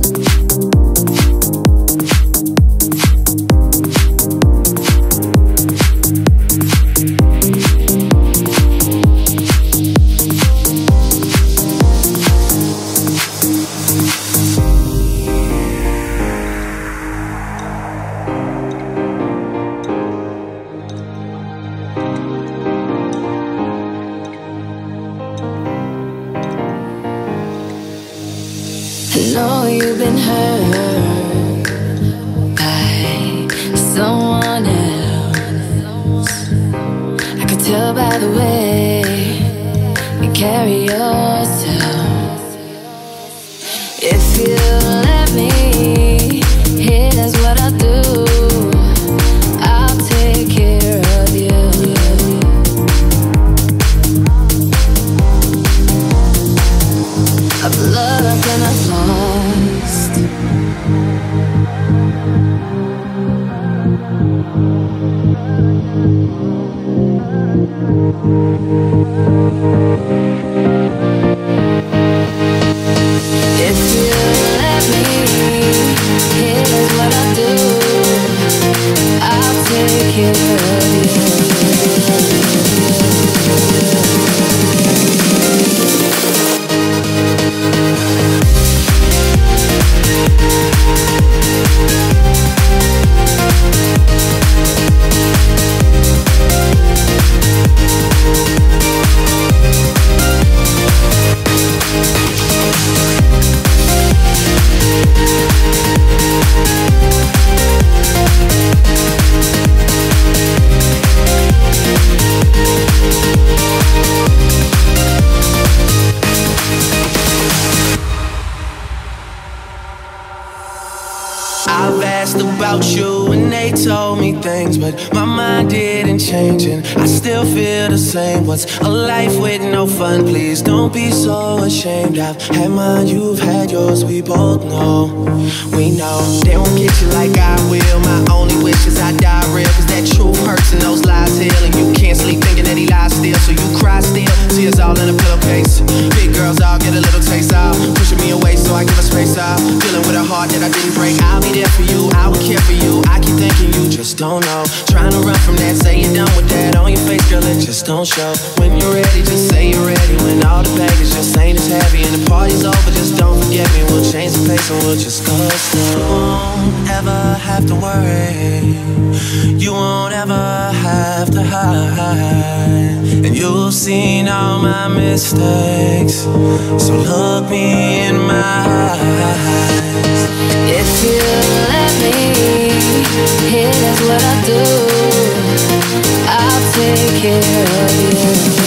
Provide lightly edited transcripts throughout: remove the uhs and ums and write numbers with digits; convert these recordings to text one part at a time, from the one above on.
I know you've been hurt by someone else. I could tell by the way you carry yourself. If you let me, here's what I'll do. I'll take care of you. I've loved and I've lost. If you let me, here's what I'll do. I'll take care of you. I've asked about you and they told me things, but my mind didn't change and I still feel the same. What's a life with no fun? Please don't be so ashamed. I've had mine, you've had yours, we both know. We know they won't get you like I will. My only wish is I die real, cause that truth hurts and those lies heal. And you can't sleep thinking that he lies still, so you cry still. Tears all in a pillowcase. Big girls all get a little taste out, pushing me away so I give a space out. Dealing with a heart that I didn't break. I'll be there for you, I would care for you. I keep thinking you just don't know. Trying to run from that, say you're done with that. On your face, girl, it just don't show. When you're ready, just say you're ready. When all the baggage just ain't as heavy and the party's over, just don't forget me. We'll change the pace and we'll just go slow. You won't ever have to worry. You won't ever have to hide. And you've seen all my mistakes, so look me in my eyes. If you let me, here's what I'll do. I'll take care of you.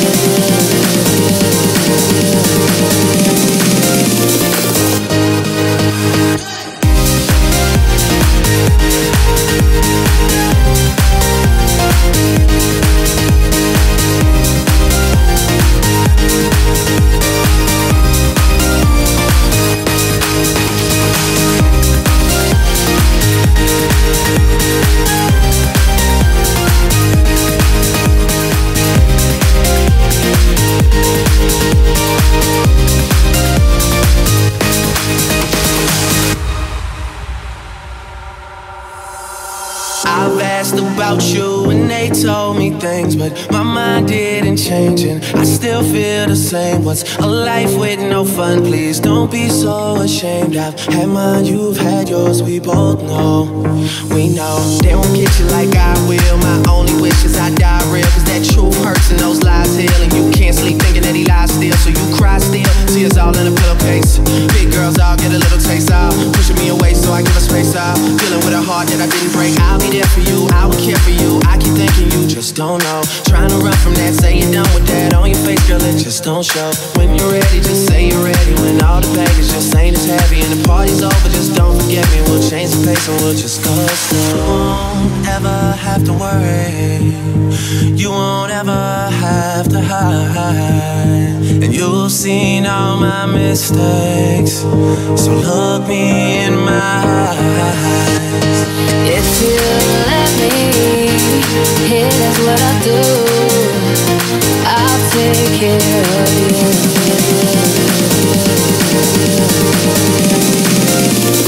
I've asked about you and they told me things, but my mind didn't change and I still feel the same. What's a life with no fun? Please don't be so ashamed. I've had mine, you've had yours, we both know. We know they won't get you like I will. My only wish is I die real, cause that truth hurts and those lies heal. And you can't sleep thinking that he lies still, so you cry still. Tears all in a pillowcase. Big girls all get a little taste out, pushing me away so I give a space out. Dealing with a heart that I didn't break. I'll be there for you, I would care for you. I keep thinking you just don't know. Trying to run from that, say you're done with that. On your face, girl, it just don't show. When you're ready, just say you're ready. When all the baggage just ain't as heavy and the party's over, just don't forget me. We'll change the pace and we'll just go slow. You won't ever have to worry. You won't ever have to hide. And you've seen all my mistakes, so look me in my eyes. If you let me, here's what I'll do. I'll take care of you.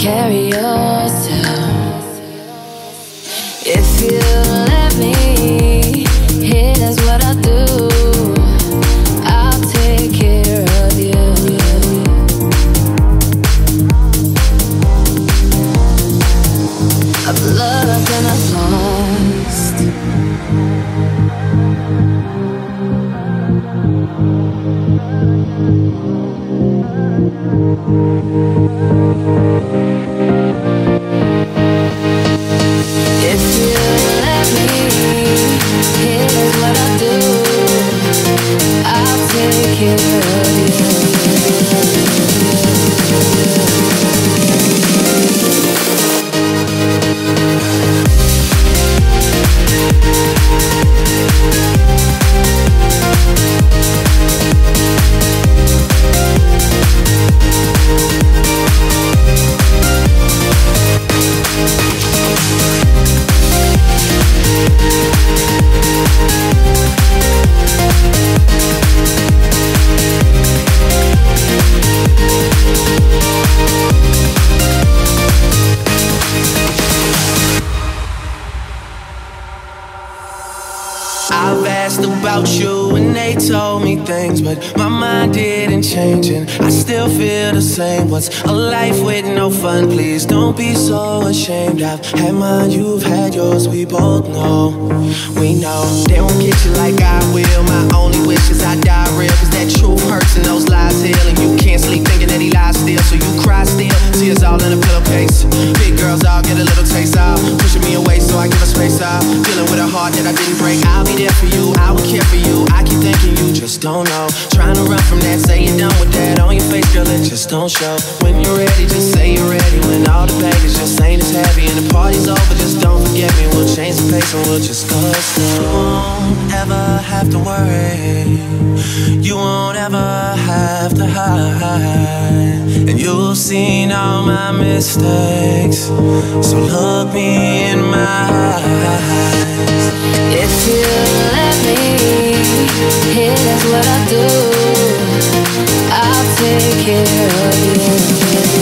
carry yourself. If you let me, here's what I'll do. I'll take care of you. I've loved and I've lost. If you let me, here's what I'll do. I'll take care of you. I've asked about you and they told me things, but my mind didn't change and I still feel the same. What's a life with no fun? Please don't be so ashamed. I've had mine, you've had yours, we both know. We know they won't get you like I will. My only wish is I die real, cause that truth hurts and those lies heal. And you can't sleep thinking that he lies still, so you cry still. Tears all in a pillowcase. Big girls all get a little taste of, pushing me away so I give her space out. Dealing with a heart that I didn't break. I'll be there for you, I would care for you. I keep thinking you just don't know. Trying to run from that, say you're done with that. On your face, girl, it just don't show. When you're ready, just say you're ready. When all the baggage just ain't as heavy and the party's over, just don't forget me. We'll change the pace and we'll just go slow. You won't ever have to worry. You won't ever have to hide. And you've seen all my mistakes, so look me in my eyes. If you let me, here's what I'll do. I'll take care of you.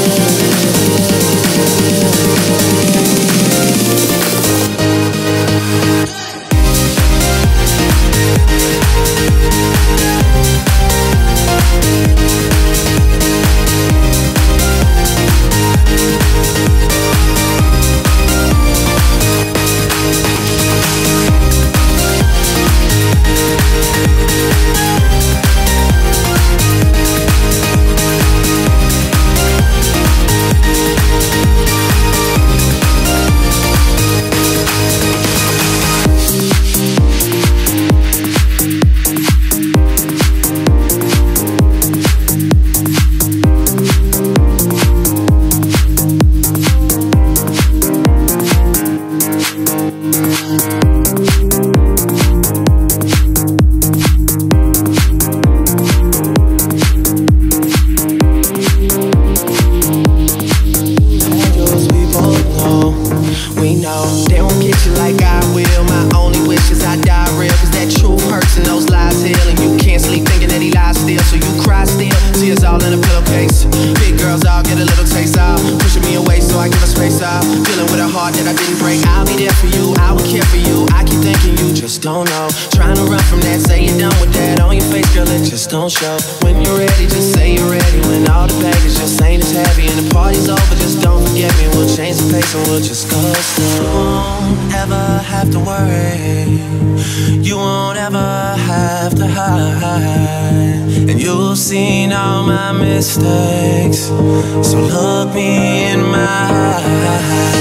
We know they won't get you like I will. My only wish is I die real, cause that truth hurts and those lies heal. And you can't sleep thinking that he lies still, so you cry still. Tears all in a pillowcase. Big girls all get a little taste of, pushing me away so I give her space out. Dealing with a heart that I didn't break. I'll be there for you, I would care for you. I keep thinking you just don't know. Trying to run from that, say you're done with that. On your face, girl, it just don't show. When you're ready, just say you're ready. When all the baggage just ain't as heavy and the party's over, just don't forget me. We'll change the pace and we'll just go slow. You won't ever have to worry. You won't ever have to hide. And you've seen all my mistakes, so look me in my eyes.